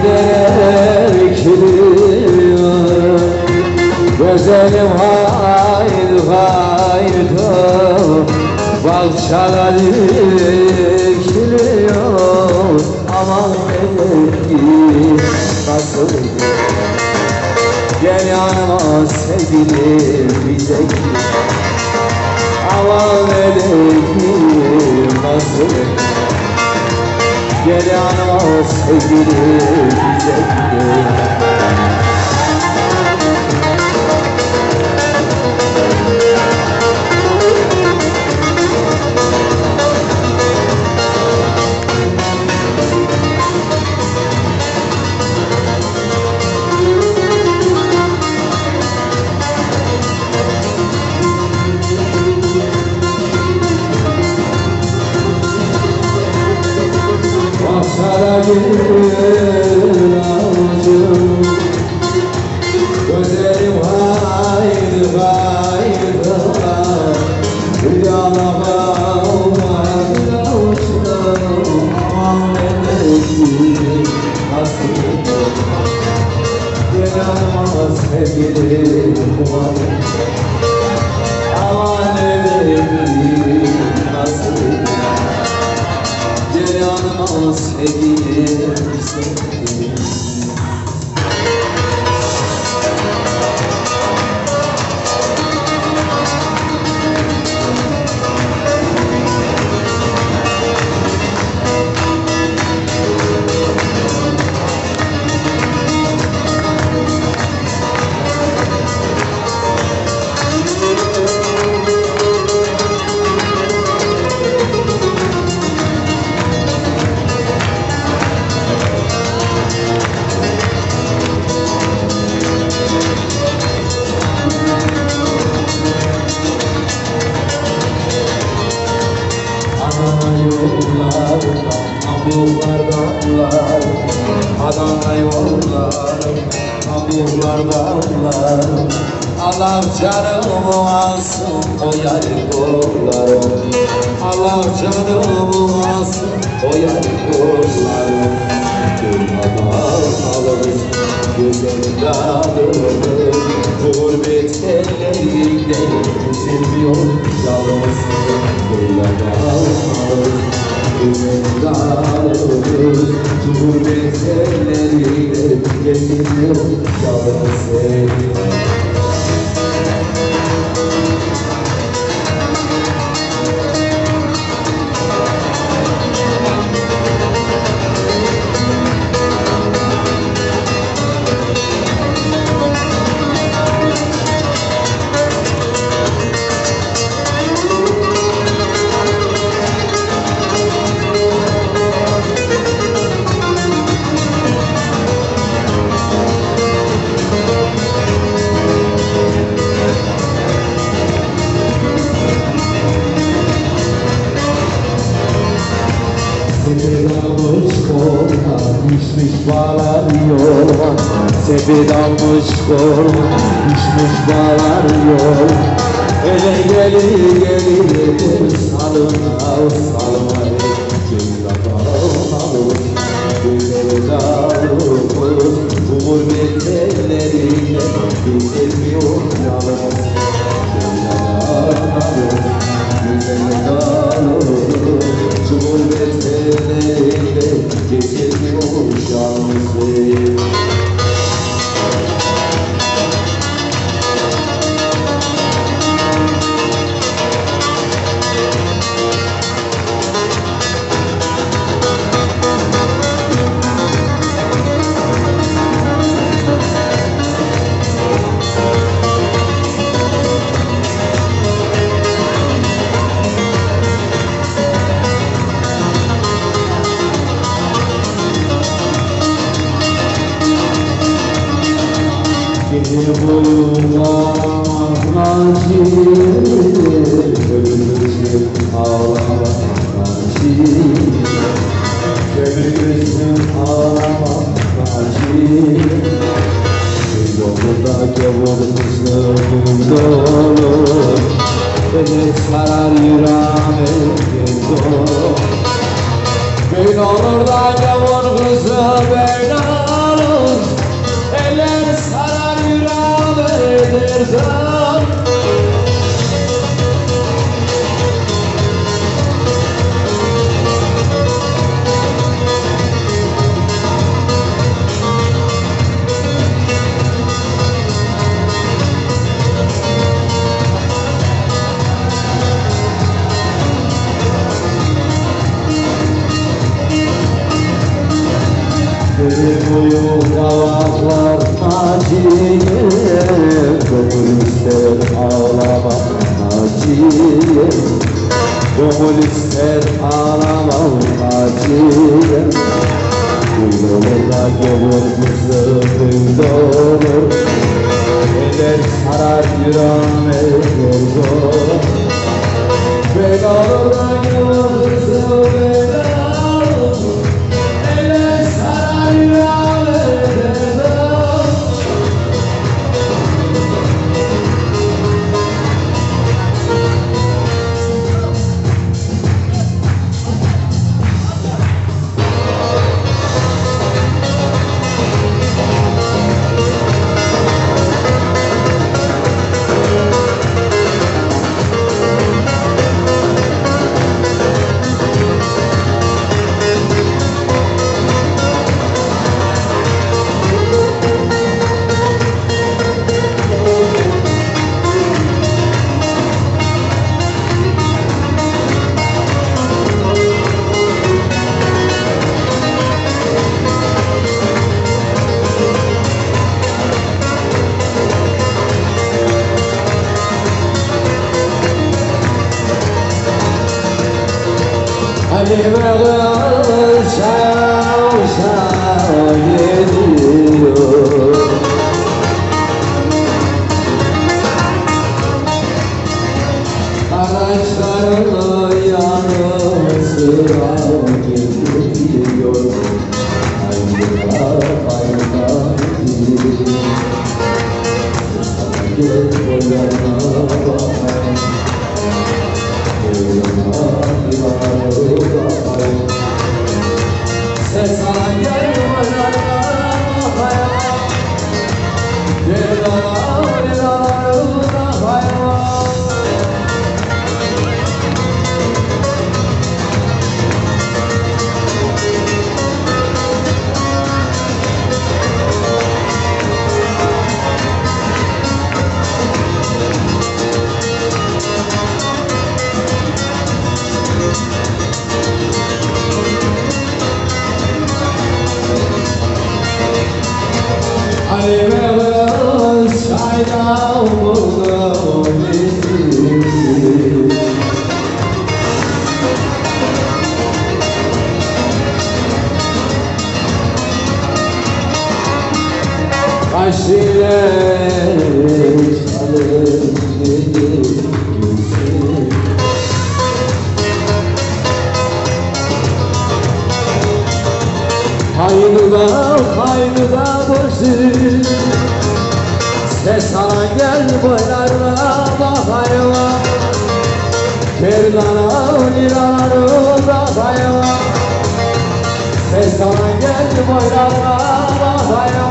giderek gidiyor. Güzelim haydi haydi, balçalar dikiliyor. Aman ellerim nasıl gel yanıma sevgilim bize gel. Aman ellerim nasıl gel yanıma sevgilim bize gel. Sana gül ağacım, güzelim haydi haydi, rüyana kalmadı uçtum. Aman ellerim nasıl gel yanıma sevgilim var. Aman ellerim nasıl gel yanıma sevgilim sevgilim. Adana yollarım, hamurlardanlarım. Allah canımı alsın o yar yollarım. Allah canımı alsın o yar yollarım. Durmadan alırız güzel dadımı, gurbet ellerinde silmiyor yalnız. Durmadan alırız güzel dadımı, gurbet ellerinde silmiyor yalnız. Sepedanmış korma, düşmüş bağlar yorma. Sepedanmış korma, düşmüş bağlar yorma. Ele gelir gelir salına salına, cümle alır güzel dağılır. Bu gurbet ellerine bilmiyor yalnız. Cümle alır güzel dağılır. Şu gurbet ellerinde geçirmiyor yalnız. Gece boyunca ağlamak ölümsüz ağlamak gönlümsün ağlamak yolunda gavurmuşluğum dolu, beni sarar yüreğime dolu. Böyle olur da gavur kızı böyle olur. Eller sarar yüreğimdir. Boyu kavaklar Naciye, gönül ister ağlama Naciye, gönül ister ağlama Naciye. Böyle olur da gavur kızı böyle olur, eller sarar yüreğimdir. Böyle olur da gavur kızı böyle olur, eller sarar yüreğimdir. Halime kız şav şav gidiyor. Araçlarının yanı sıra gidiyor. Hayda hayda gidiyor. Gel boylarına bakayım. Ses sana gel boylarına bakayım. Gel boylarına bakayım. Halime kız çayda vurdu bizi. Kaş ile çalır gidiyor. Hayda boşun. Ses sana gel boylarına bakayım. Kerlana liralarına bakayım. Ses sana gel boylarına bakayım.